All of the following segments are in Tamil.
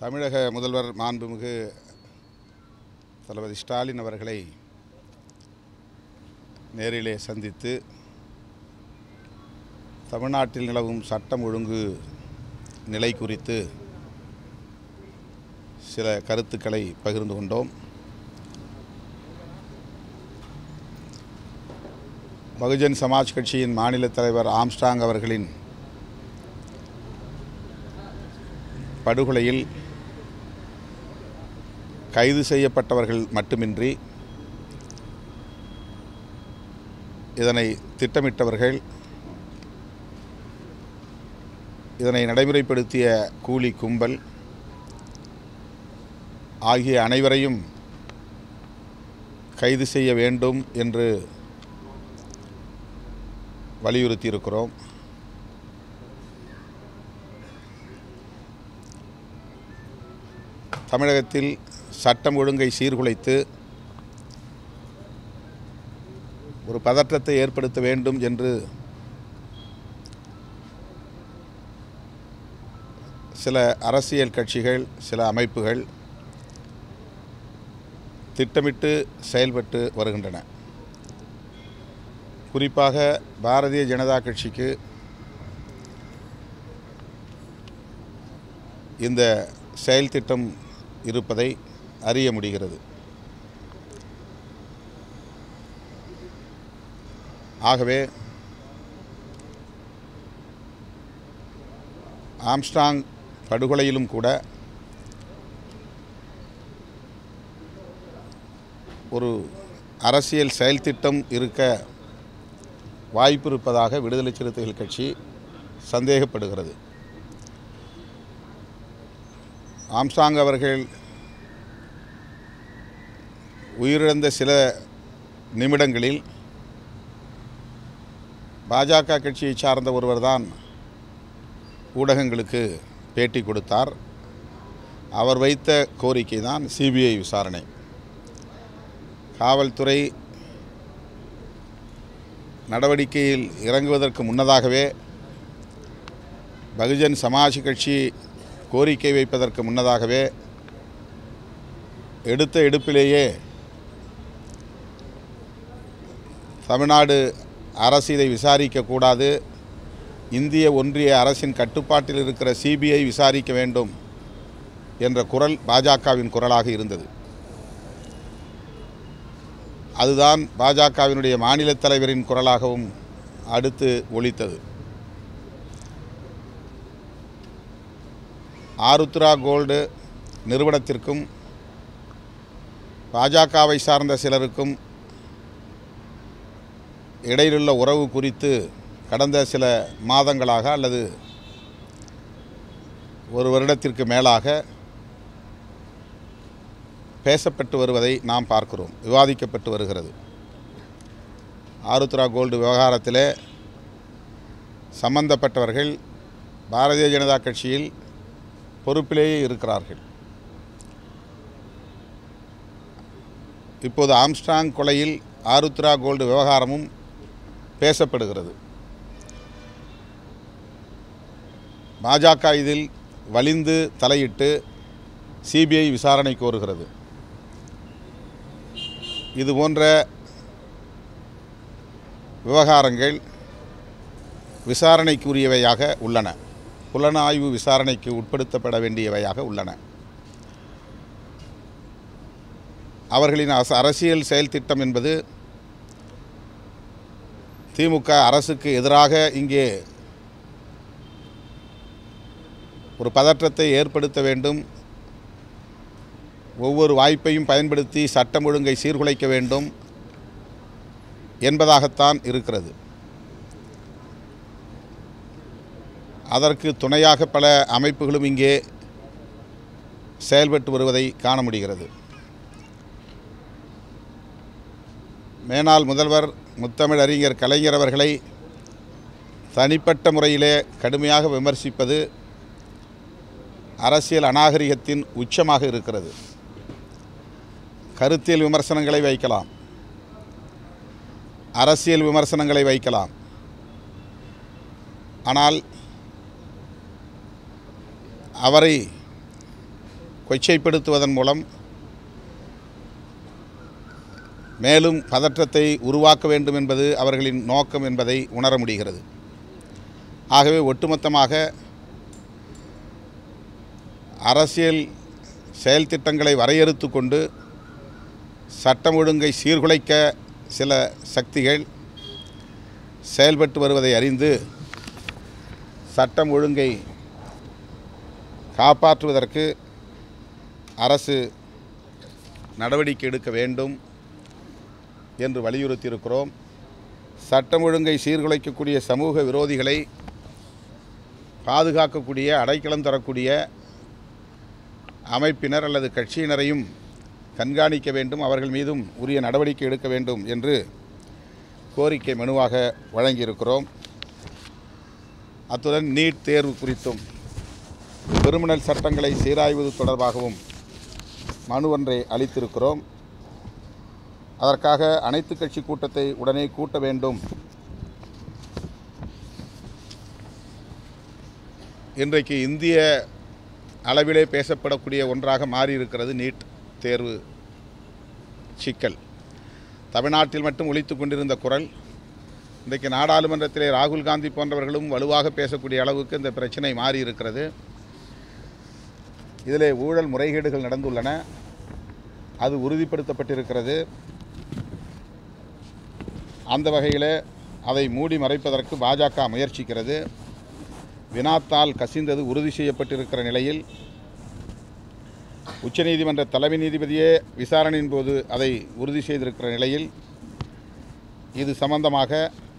தமிழக முதல்வர் மாண்புமிகு தளபதி ஸ்டாலின் அவர்களை நேரிலே சந்தித்து தமிழ்நாட்டில் நிலவும் சட்டம் ஒழுங்கு நிலை குறித்து சில கருத்துக்களை பகிர்ந்து கொண்டோம். பகுஜன் சமாஜ் கட்சியின் மாநில தலைவர் ஆம்ஸ்ட்ராங் அவர்களின் படுகொலையில் கைது செய்யப்பட்டவர்கள் மட்டுமின்றி இதனை திட்டமிட்டவர்கள், இதனை நடைமுறைப்படுத்திய கூலி கும்பல் ஆகிய அனைவரையும் கைது செய்ய வேண்டும் என்று வலியுறுத்தியிருக்கிறோம். தமிழகத்தில் சட்டம் ஒழுங்கை சீர்குலைத்து ஒரு பதற்றத்தை ஏற்படுத்த வேண்டும் என்று சில அரசியல் கட்சிகள், சில அமைப்புகள் திட்டமிட்டு செயல்பட்டு வருகின்றன. குறிப்பாக பாரதிய ஜனதா கட்சிக்கு இந்த செயல் திட்டம் இருப்பதை அறிய முடிகிறது. ஆகவே ஆம்ஸ்ட்ராங் படுகொலையிலும் கூட ஒரு அரசியல் செயல் திட்டம் இருக்க வாய்ப்பு இருப்பதாக விடுதலை சிறுத்தைகள் கட்சி சந்தேகப்படுகிறது. ஆம்ஸ்ட்ராங் அவர்கள் உயிரிழந்த சில நிமிடங்களில் பாஜக கட்சியை சார்ந்த ஒருவர்தான் ஊடகங்களுக்கு பேட்டி கொடுத்தார். அவர் வைத்த கோரிக்கை தான் சிபிஐ விசாரணை. காவல்துறை நடவடிக்கையில் இறங்குவதற்கு முன்னதாகவே, பகுஜன் சமாஜ் கட்சி கோரிக்கை வைப்பதற்கு முன்னதாகவே எடுத்த எடுப்பிலேயே தமிழ்நாடு அரசு இதை விசாரிக்கக்கூடாது, இந்திய ஒன்றிய அரசின் கட்டுப்பாட்டில் இருக்கிற சிபிஐ விசாரிக்க வேண்டும் என்ற குரல் பாஜகவின் குரலாக இருந்தது. அதுதான் பாஜகவினுடைய மாநில தலைவரின் குரலாகவும் அடுத்து ஒலித்தது. ஆருத்ரா கோல்டு நிறுவனத்திற்கும் பாஜகவை சார்ந்த சிலருக்கும் இடையிலுள்ள உறவு குறித்து கடந்த சில மாதங்களாக அல்லது ஒரு வருடத்திற்கு மேலாக பேசப்பட்டு வருவதை நாம் பார்க்கிறோம், விவாதிக்கப்பட்டு வருகிறது. ஆருத்ரா கோல்டு விவகாரத்திலே சம்பந்தப்பட்டவர்கள் பாரதிய ஜனதா கட்சியில் பொறுப்பிலேயே இருக்கிறார்கள். இப்போது ஆம்ஸ்ட்ராங் கொலையில் ஆருத்ரா கோல்டு விவகாரமும் பேசப்படுகிறது. பாஜக இதில் வலிந்து தலையிட்டு சிபிஐ விசாரணை கோருகிறது. இதுபோன்ற விவகாரங்கள் விசாரணைக்குரியவையாக உள்ளன, புலனாய்வு விசாரணைக்கு உட்படுத்தப்பட வேண்டியவையாக உள்ளன. அவர்களின் அரசியல் செயல் திட்டம் என்பது திமுக அரசுக்கு எதிராக இங்கே ஒரு பதற்றத்தை ஏற்படுத்த வேண்டும், ஒவ்வொரு வாய்ப்பையும் பயன்படுத்தி சட்டம் ஒழுங்கை சீர்குலைக்க வேண்டும் என்பதாகத்தான் இருக்கிறது. அதற்கு துணையாக பல அமைப்புகளும் இங்கே செயல்பட்டு வருவதை காண முடிகிறது. மேனாள் முதல்வர் முத்தமிழறிஞர் கலைஞர் அவர்களை தனிப்பட்ட முறையிலே கடுமையாக விமர்சிப்பது அரசியல் அநாகரிகத்தின் உச்சமாக இருக்கிறது. கருத்தியல் விமர்சனங்களை வைக்கலாம், அரசியல் விமர்சனங்களை வைக்கலாம், ஆனால் அவரை கொச்சைப்படுத்துவதன் மூலம் மேலும் பதற்றத்தை உருவாக்க வேண்டும் என்பது அவர்களின் நோக்கம் என்பதை உணர முடிகிறது. ஆகவே ஒட்டுமொத்தமாக அரசியல் செயல் திட்டங்களை வரையறுத்து கொண்டு சட்டம் ஒழுங்கை சீர்குலைக்க சில சக்திகள் செயல்பட்டு வருவதை அறிந்து சட்டம் ஒழுங்கை காப்பாற்றுவதற்கு அரசு நடவடிக்கை எடுக்க வேண்டும் என்று வலியுறுத்தியிருக்கிறோம். சட்டம் ஒழுங்கை சீர்குலைக்கக்கூடிய சமூக விரோதிகளை பாதுகாக்கக்கூடிய, அடைக்கலம் தரக்கூடிய அமைப்பினர் அல்லது கட்சியினரையும் கண்காணிக்க வேண்டும், அவர்கள் மீதும் உரிய நடவடிக்கை எடுக்க வேண்டும் என்று கோரிக்கை மனுவாக வழங்கியிருக்கிறோம். அத்துடன் நீட் தேர்வு குறித்தும் கிரிமினல் சட்டங்களை சீராய்வது தொடர்பாகவும் மனு ஒன்றை அளித்திருக்கிறோம். அதற்காக அனைத்து கட்சி கூட்டத்தை உடனே கூட்ட வேண்டும். இன்றைக்கு இந்திய அளவிலே பேசப்படக்கூடிய ஒன்றாக மாறியிருக்கிறது நீட் தேர்வு சிக்கல். தமிழ்நாட்டில் மட்டும் ஒலித்து கொண்டிருந்த குரல் இன்றைக்கு நாடாளுமன்றத்திலே ராகுல் காந்தி போன்றவர்களும் வலுவாக பேசக்கூடிய அளவுக்கு இந்த பிரச்சனை மாறியிருக்கிறது. இதிலே ஊழல் முறைகேடுகள் நடந்துள்ளன, அது உறுதிப்படுத்தப்பட்டிருக்கிறது. அந்த வகையில் அதை மூடி மறைப்பதற்கு பாஜக முயற்சிக்கிறது. வினாத்தால் கசிந்தது உறுதி செய்யப்பட்டிருக்கிற நிலையில் உச்சநீதிமன்ற தலைமை நீதிபதியே விசாரணையின் போது அதை உறுதி செய்திருக்கிற நிலையில் இது சம்பந்தமாக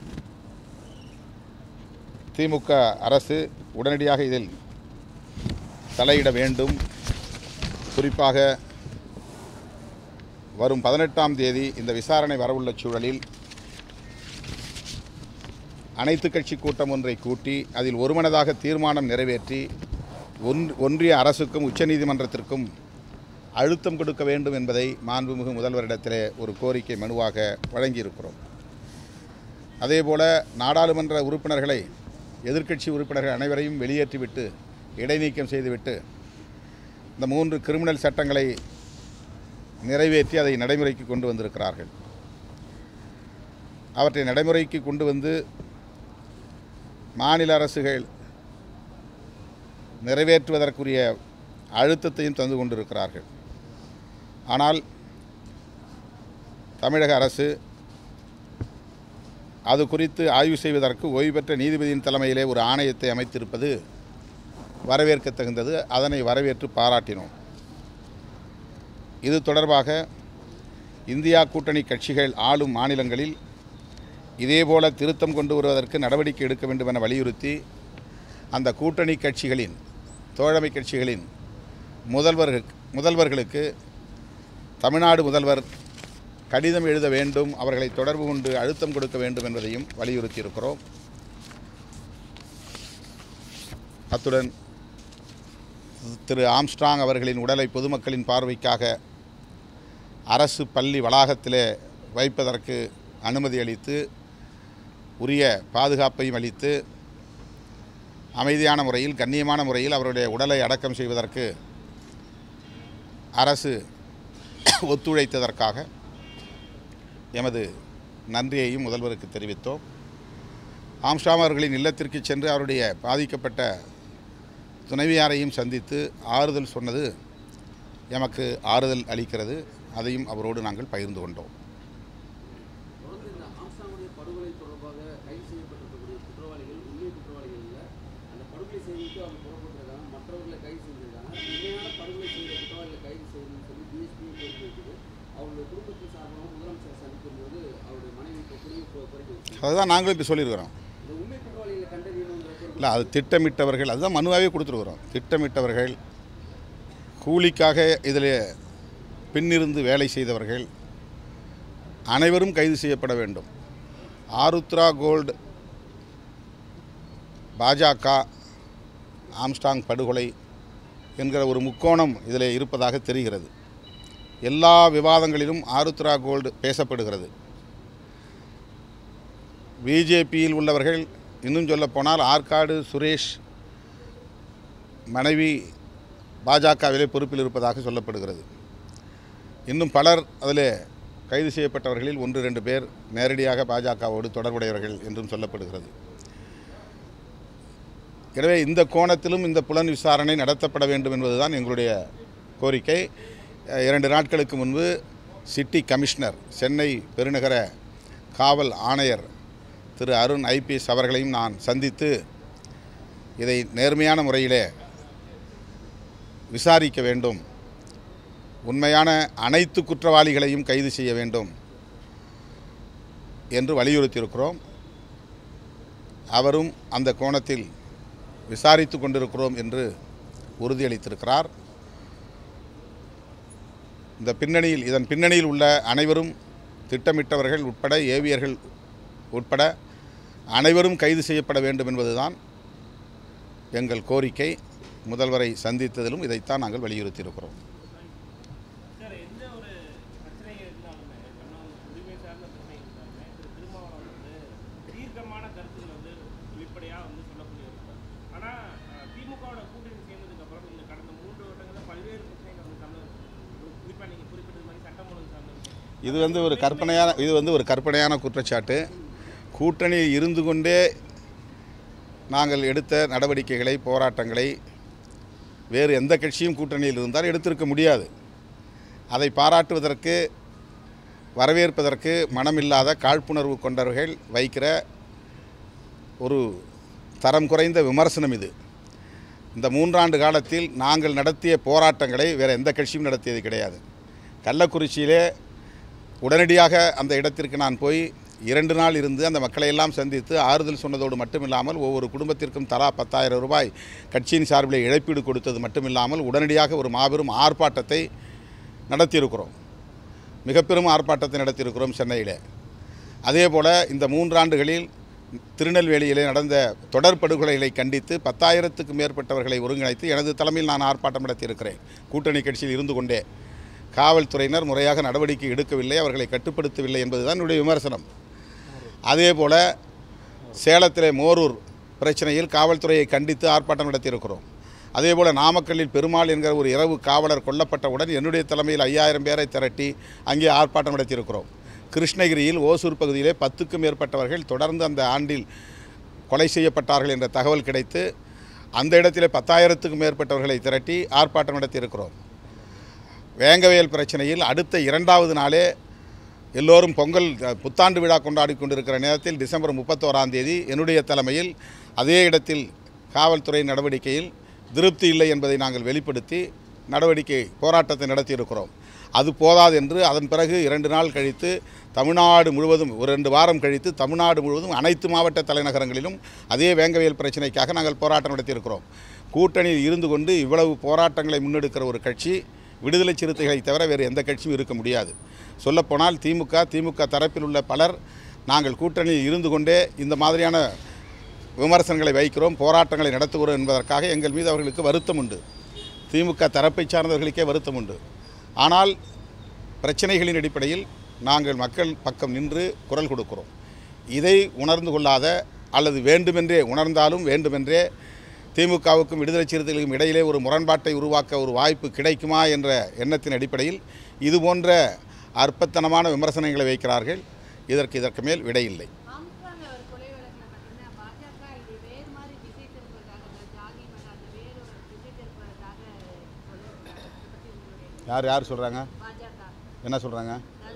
திமுக அரசு உடனடியாக இதில் தலையிட வேண்டும். குறிப்பாக வரும் 18ஆம் தேதி இந்த விசாரணை வரவுள்ள சூழலில் அனைத்து கட்சி கூட்டம் ஒன்றை கூட்டி அதில் ஒருமனதாக தீர்மானம் நிறைவேற்றி ஒன்றிய அரசுக்கும் உச்சநீதிமன்றத்திற்கும் அழுத்தம் கொடுக்க வேண்டும் என்பதை மாண்புமிகு முதல்வரிடத்திலே ஒரு கோரிக்கை மனுவாக வழங்கியிருக்கிறோம். அதேபோல நாடாளுமன்ற உறுப்பினர்களை, எதிர்க்கட்சி உறுப்பினர்கள் அனைவரையும் வெளியேற்றிவிட்டு, இடைநீக்கம் செய்துவிட்டு இந்த 3 கிரிமினல் சட்டங்களை நிறைவேற்றி அதை நடைமுறைக்கு கொண்டு வந்திருக்கிறார்கள். அவற்றை நடைமுறைக்கு கொண்டு வந்து மாநில அரசுகள் நிறைவேற்றுவதற்குரிய அழுத்தத்தையும் தந்து கொண்டிருக்கிறார்கள். ஆனால் தமிழக அரசு அது குறித்து ஆய்வு செய்வதற்கு ஓய்வு பெற்ற நீதிபதியின் தலைமையிலே ஒரு ஆணையத்தை அமைத்திருப்பது வரவேற்க தகுந்தது. அதனை வரவேற்று பாராட்டினோம். இது தொடர்பாக இந்தியா கூட்டணி கட்சிகள் ஆளும் மாநிலங்களில் இதேபோல திருத்தம் கொண்டு வருவதற்கு நடவடிக்கை எடுக்க வேண்டும் என வலியுறுத்தி அந்த கூட்டணி கட்சிகளின், தோழமை கட்சிகளின் முதல்வர்களுக்கு தமிழ்நாடு முதல்வர் கடிதம் எழுத வேண்டும், அவர்களை தொடர்பு கொண்டு அழுத்தம் கொடுக்க வேண்டும் என்பதையும் வலியுறுத்தியிருக்கிறோம். அத்துடன் திரு ஆம்ஸ்ட்ராங் அவர்களின் உடலை பொதுமக்களின் பார்வைக்காக அரசு பள்ளி வளாகத்திலே வைப்பதற்கு அனுமதி அளித்து, உரிய பாதுகாப்பையும் அளித்து, அமைதியான முறையில், கண்ணியமான முறையில் அவருடைய உடலை அடக்கம் செய்வதற்கு அரசு ஒத்துழைத்ததற்காக எமது நன்றியையும் முதல்வருக்கு தெரிவித்தோம். ஆம்ஸ்ட்ராங் அவர்களின் இல்லத்திற்கு சென்று அவருடைய பாதிக்கப்பட்ட துணைவியாரையும் சந்தித்து ஆறுதல் சொன்னது எமக்கு ஆறுதல் அளிக்கிறது. அதையும் அவரோடு நாங்கள் பகிர்ந்து கொண்டோம். அதுதான் நாங்களும் இப்போ சொல்லியிருக்கிறோம். இல்லை, அது திட்டமிட்டவர்கள், அதுதான் மனுவாகவே கொடுத்துருக்குறோம். திட்டமிட்டவர்கள், கூலிக்காக இதில் பின்னிருந்து வேலை செய்தவர்கள் அனைவரும் கைது செய்யப்பட வேண்டும். ஆருத்ரா கோல்டு, பாஜக, ஆம்ஸ்ட்ராங் படுகொலை என்கிற ஒரு முக்கோணம் இதில் இருப்பதாக தெரிகிறது. எல்லா விவாதங்களிலும் ஆருத்ரா கோல்டு பேசப்படுகிறது. பிஜேபியில் உள்ளவர்கள், இன்னும் சொல்லப்போனால் ஆற்காடு சுரேஷ் மனைவி பாஜகவிலே பொறுப்பில் இருப்பதாக சொல்லப்படுகிறது. இன்னும் பலர் அதில் கைது செய்யப்பட்டவர்களில் 1-2 பேர் நேரடியாக பாஜகவோடு தொடர்புடையவர்கள் என்றும் சொல்லப்படுகிறது. எனவே இந்த கோணத்திலும் இந்த புலன் விசாரணை நடத்தப்பட வேண்டும் என்பதுதான் எங்களுடைய கோரிக்கை. 2 நாட்களுக்கு முன்பு சிட்டி கமிஷனர், சென்னை பெருநகர காவல் ஆணையர் திரு அருண் IPS அவர்களையும் நான் சந்தித்து இதை நேர்மையான முறையிலே விசாரிக்க வேண்டும், உண்மையான அனைத்து குற்றவாளிகளையும் கைது செய்ய வேண்டும் என்று வலியுறுத்தியிருக்கிறோம். அவரும் அந்த கோணத்தில் விசாரித்து கொண்டிருக்கிறோம் என்று உறுதியளித்திருக்கிறார். இதன் பின்னணியில் உள்ள அனைவரும், திட்டமிட்டவர்கள் உட்பட, ஏவியர்கள் உட்பட அனைவரும் கைது செய்யப்பட வேண்டும் என்பதுதான் எங்கள் கோரிக்கை. முதல்வரை சந்தித்ததிலும் இதைத்தான் நாங்கள் வலியுறுத்தியிருக்கிறோம். இது ஒரு கற்பனையான குற்றச்சாட்டு. கூட்டணியில் இருந்து கொண்டே நாங்கள் எடுத்த நடவடிக்கைகளை, போராட்டங்களை வேறு எந்த கட்சியும் கூட்டணியில் இருந்தால் எடுத்திருக்க முடியாது. அதை பாராட்டுவதற்கு, வரவேற்பதற்கு மனமில்லாத, காழ்ப்புணர்வு கொண்டவர்கள் வைக்கிற ஒரு தரம் குறைந்த விமர்சனம் இது. இந்த 3 ஆண்டு காலத்தில் நாங்கள் நடத்திய போராட்டங்களை வேறு எந்த கட்சியும் நடத்தியது கிடையாது. கள்ளக்குறிச்சியிலே உடனடியாக அந்த இடத்திற்கு நான் போய் 2 நாள் இருந்து அந்த மக்களையெல்லாம் சந்தித்து ஆறுதல் சொன்னதோடு மட்டுமில்லாமல் ஒவ்வொரு குடும்பத்திற்கும் தலா 10,000 ரூபாய் கட்சியின் சார்பில் இழப்பீடு கொடுத்தது மட்டுமில்லாமல் உடனடியாக ஒரு மாபெரும் ஆர்ப்பாட்டத்தை நடத்தியிருக்கிறோம். மிக பெரும் ஆர்ப்பாட்டத்தை நடத்தியிருக்கிறோம் சென்னையிலே. அதேபோல் இந்த 3 ஆண்டுகளில் திருநெல்வேலியிலே நடந்த தொடர் படுகொலைகளை கண்டித்து 10,000க்கும் மேற்பட்டவர்களை ஒருங்கிணைத்து எனது தலைமையில் நான் ஆர்ப்பாட்டம் நடத்தியிருக்கிறேன். கூட்டணி கட்சியில் இருந்து கொண்டே காவல்துறையினர் முறையாக நடவடிக்கை எடுக்கவில்லை, அவர்களை கட்டுப்படுத்தவில்லை என்பதுதான் என்னுடைய விமர்சனம். அதேபோல் சேலத்திலே மோரூர் பிரச்சனையில் காவல்துறையை கண்டித்து ஆர்ப்பாட்டம் நடத்தியிருக்கிறோம். அதேபோல் நாமக்கல்லில் பெருமாள் என்கிற ஒரு இரவு காவலர் கொல்லப்பட்டவுடன் என்னுடைய தலைமையில் 5000 பேரை திரட்டி அங்கே ஆர்ப்பாட்டம் நடத்தியிருக்கிறோம். கிருஷ்ணகிரியில் ஓசூர் பகுதியிலே 10க்கும் மேற்பட்டவர்கள் தொடர்ந்து அந்த ஆண்டில் கொலை செய்யப்பட்டார்கள் என்ற தகவல் கிடைத்து அந்த இடத்திலே 10,000க்கும் மேற்பட்டவர்களை திரட்டி ஆர்ப்பாட்டம் நடத்தியிருக்கிறோம். வேங்கவேல் பிரச்சனையில் அடுத்த 2வது நாளே எல்லோரும் பொங்கல் புத்தாண்டு விழா கொண்டாடி கொண்டிருக்கிற நேரத்தில் டிசம்பர் 31ஆம் தேதி என்னுடைய தலைமையில் அதே இடத்தில் காவல்துறை நடவடிக்கையில் திருப்தி இல்லை என்பதை நாங்கள் வெளிப்படுத்தி போராட்டத்தை நடத்தியிருக்கிறோம். அது போதாது என்று அதன் பிறகு 2 நாள் கழித்து தமிழ்நாடு முழுவதும், ஒரு 2 வாரம் கழித்து தமிழ்நாடு முழுவதும் அனைத்து மாவட்ட தலைநகரங்களிலும் அதே வேங்கவேல் பிரச்சனைக்காக நாங்கள் போராட்டம் நடத்தியிருக்கிறோம். கூட்டணியில் இருந்து கொண்டு இவ்வளவு போராட்டங்களை முன்னெடுக்கிற ஒரு கட்சி விடுதலை சிறுத்தைகளை தவிர வேறு எந்த கட்சியும் இருக்க முடியாது. சொல்லப்போனால் திமுக தரப்பில் உள்ள பலர் நாங்கள் கூட்டணியில் இருந்து கொண்டே இந்த மாதிரியான விமர்சனங்களை வைக்கிறோம், போராட்டங்களை நடத்துகிறோம் என்பதற்காக எங்கள் மீது அவர்களுக்கு வருத்தம் உண்டு. திமுக தரப்பை சார்ந்தவர்களுக்கே வருத்தம் உண்டு. ஆனால் பிரச்சனைகளின் அடிப்படையில் நாங்கள் மக்கள் பக்கம் நின்று குரல் கொடுக்கிறோம். இதை உணர்ந்து கொள்ளாத, அல்லது வேண்டுமென்றே, உணர்ந்தாலும் வேண்டுமென்றே திமுகவுக்கும் விடுதலை சிறுத்தைகளுக்கும் இடையிலே ஒரு முரண்பாட்டை உருவாக்க ஒரு வாய்ப்பு கிடைக்குமா என்ற எண்ணத்தின் அடிப்படையில் இதுபோன்ற அற்பத்தனமான விமர்சனங்களை வைக்கிறார்கள். இதற்கு மேல் விடை இல்லை. யார் சொல்கிறாங்க? என்ன சொல்கிறாங்க?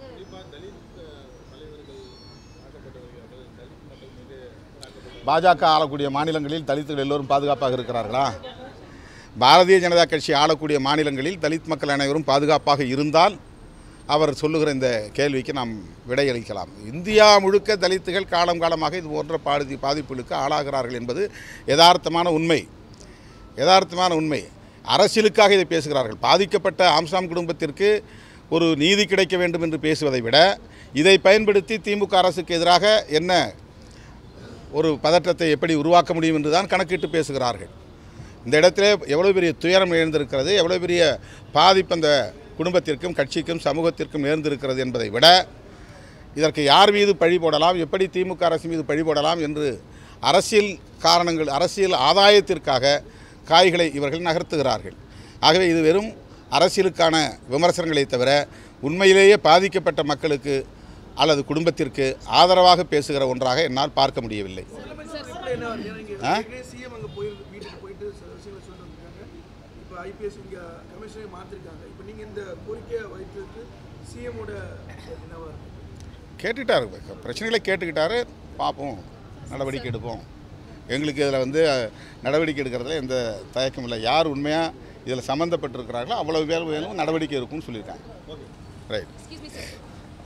பாஜக ஆளக்கூடிய மாநிலங்களில் தலித்துகள் எல்லோரும் பாதுகாப்பாக இருக்கிறார்களா? பாரதிய ஜனதா கட்சி ஆளக்கூடிய மாநிலங்களில் தலித் மக்கள் அனைவரும் பாதுகாப்பாக இருந்தால் அவர் சொல்லுகிற இந்த கேள்விக்கு நாம் விடையளிக்கலாம். இந்தியா முழுக்க தலித்துகள் காலமாக இது போன்ற பாதிப்புகளுக்கு ஆளாகிறார்கள் என்பது யதார்த்தமான உண்மை. அரசியலுக்காக இதை பேசுகிறார்கள். பாதிக்கப்பட்ட ஆம்சாம் குடும்பத்திற்கு ஒரு நீதி கிடைக்க வேண்டும் என்று பேசுவதை விட இதை பயன்படுத்தி திமுக அரசுக்கு எதிராக என்ன ஒரு பதற்றத்தை எப்படி உருவாக்க முடியும் என்று தான் கணக்கிட்டு பேசுகிறார்கள். இந்த இடத்திலே எவ்வளோ பெரிய துயரம் நேர்ந்திருக்கிறது, எவ்வளோ பெரிய பாதிப்பு அந்த குடும்பத்திற்கும் கட்சிக்கும் சமூகத்திற்கும் நேர்ந்திருக்கிறது என்பதை விட இதற்கு யார் மீது பழி போடலாம், எப்படி திமுக அரசு மீது பழி போடலாம் என்று அரசியல் ஆதாயத்திற்காக காய்களை இவர்கள் நகர்த்துகிறார்கள். ஆகவே இது வெறும் அரசியலுக்கான விமர்சனங்களை தவிர உண்மையிலேயே பாதிக்கப்பட்ட மக்களுக்கு அல்லது குடும்பத்திற்கு ஆதரவாக பேசுகிற ஒன்றாக என்னால் பார்க்க முடியவில்லை. கேட்டுக்கிட்டாரு, பிரச்சனைகளை கேட்டுக்கிட்டாரு, பார்ப்போம், நடவடிக்கை எடுப்போம். எங்களுக்கு இதில் நடவடிக்கை எடுக்கிறதுல எந்த தயக்கமும் இல்லை. யார் உண்மையாக இதில் சம்மந்தப்பட்டிருக்கிறார்களோ அவ்வளவு பேர் நடவடிக்கை இருக்கும்னு சொல்லியிருக்காங்க. ரைட்.